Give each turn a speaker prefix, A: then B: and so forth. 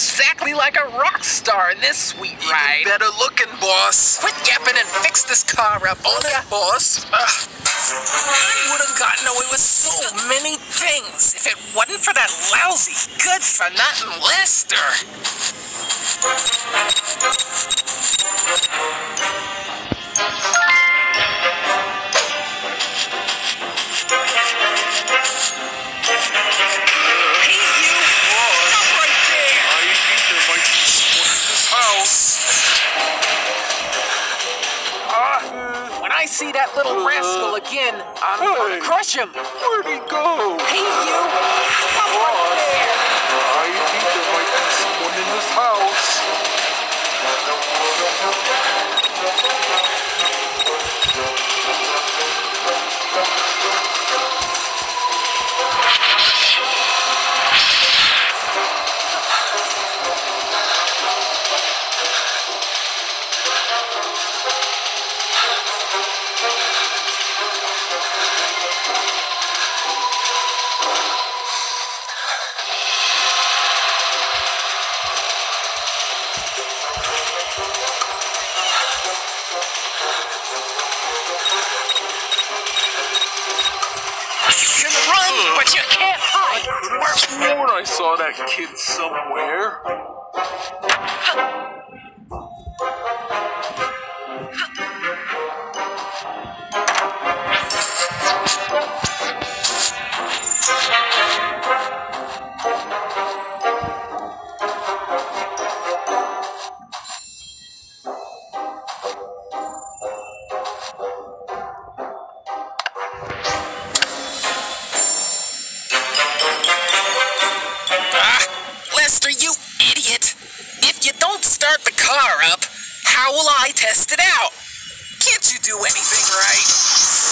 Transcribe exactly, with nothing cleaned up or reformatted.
A: exactly like a rock star in this sweet
B: Even
A: ride.
B: better looking, boss.
A: Quit yapping and fix this car up,
B: On
A: will ya?
B: it, boss.
A: Ugh. I would have gotten away with so many things if it wasn't for that lousy, good-for-nothing Lester. Hey, you! Stop right there!
B: I think there might be someone in this house.
A: Uh, when I see that little rascal again, I'm gonna
B: Hey.
A: crush him.
B: Where'd he go?
A: Hey, you! Stop right there!
B: I think there might be someone in this house.
A: You can run, but you can't hide.
B: I sworn I saw that kid somewhere.
A: Ah, Lester, you idiot! If you don't start the car up, how will I test it out? Can't you do anything right?